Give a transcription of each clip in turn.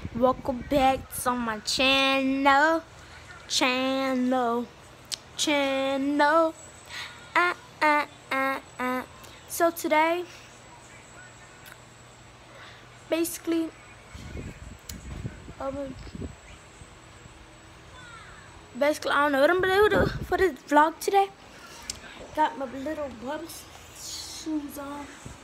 Welcome back to my channel. Ah, ah, ah, ah. So today, basically, I don't know what I'm gonna do for this vlog today. Got my little bubbles shoes on.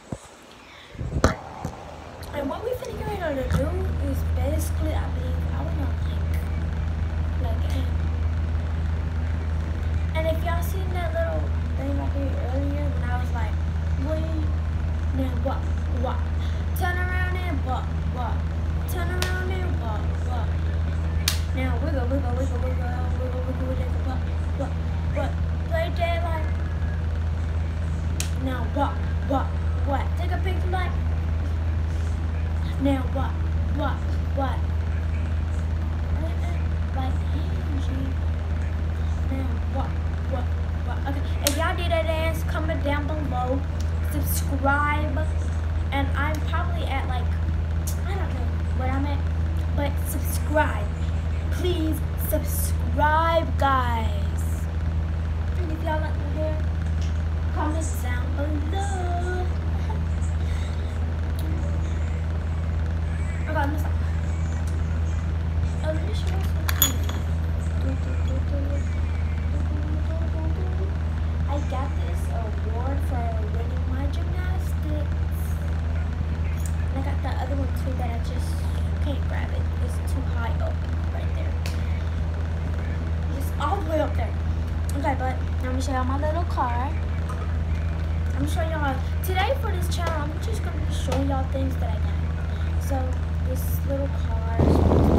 And what we finna get ready to do is basically, I wanna like, and if y'all seen that little thing right here earlier, when I was like, wait, then what, turn around and what, turn around and what, now wiggle, what, right there, like, now what, take a picture, like, now what, like, now what, okay, if y'all did that dance, comment down below, subscribe, and I'm probably at, like, I don't know what I'm at, but subscribe, please subscribe, guys, and if y'all like my hair, comment down below. Okay, let me stop. Let me show you something. I got this award for winning my gymnastics. And I got that other one too that I just can't grab it. It's too high up right there. It's all the way up there. Okay, but let me show y'all my little car. I'm showing y'all today for this channel. I'm just gonna be showing y'all things that I got. So this little car is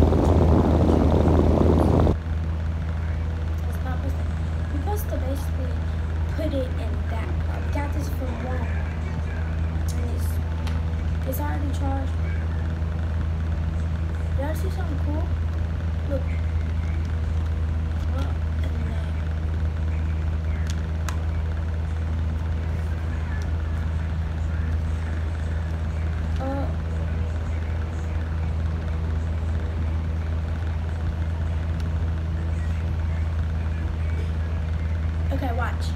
supposed to basically put it in that car. We got this from Walmart. And it's already charged. Y'all see something cool? Look. What in the name? Okay, watch.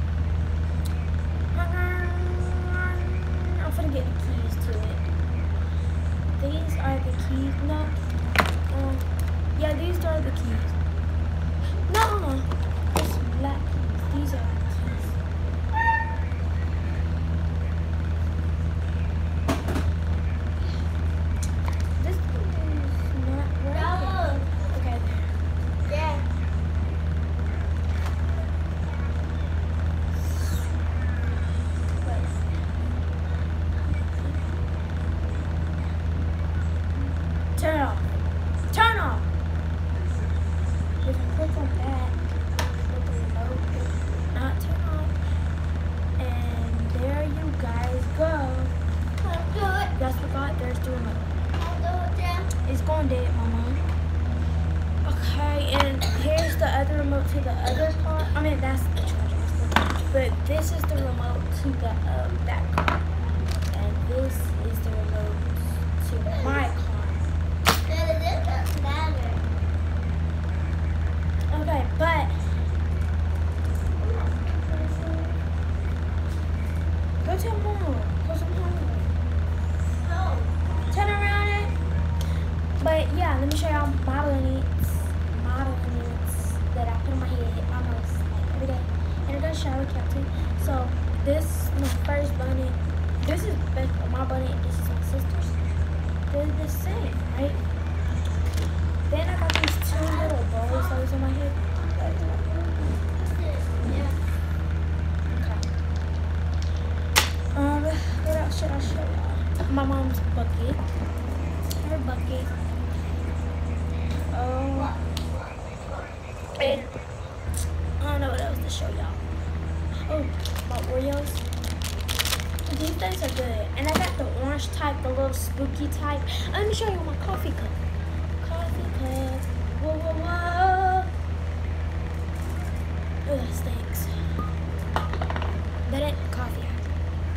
I'm gonna get the keys to it. These are the keys. No. Yeah, these are the keys. No. It's black keys. These are the keys. This is not working. Okay, there. Yeah. Turn off. Turn off. If you click on that, with the remote, it will not turn off. And there you guys go. I'll do it. That's what there's the remote. I'll do it, yeah. It's going dead, Mama. Okay, and here's the other remote to the other car. I mean, that's the charger. But this is the remote to the that car. And this is the remote to my car. It doesn't matter. Okay, but go tell Mom, cause I'm hungry. No. Turn around it. But yeah, let me show y'all my bonnets that I put on my head, my nose, like every day. And I got a shower cap too. So this is my first bonnet. This is my bonnet. This is my sister's. They're the same, right? Then I got these two little bows that was on my head. Yeah. Okay. What else should I show y'all? My mom's bucket. Her bucket. And I don't know what else to show y'all. Oh, my Oreos. These things are good. And I got the orange type, the little spooky type. Let me show you my coffee cup. Coffee cup. Whoa. Oh, that stinks. That ain't coffee.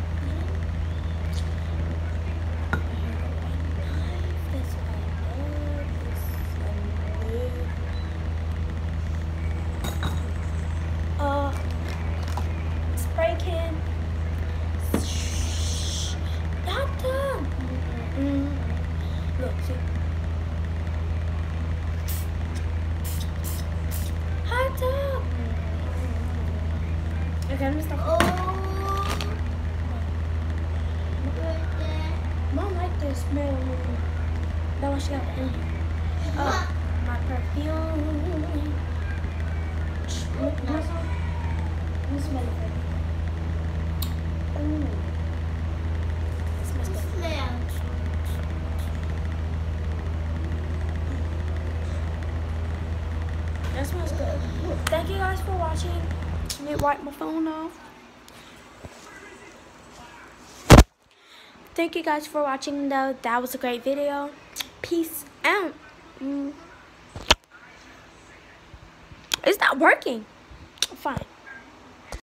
This one. Look, see. Hot dog. Okay, I'm gonna stop. Mom like the smell. That one she got the engine. Oh, my perfume. Let me smell it. Ooh. It smells good. That smells good. Thank you guys for watching. Let me wipe my phone off. Thank you guys for watching though. That was a great video. Peace out. It's not working. Fine.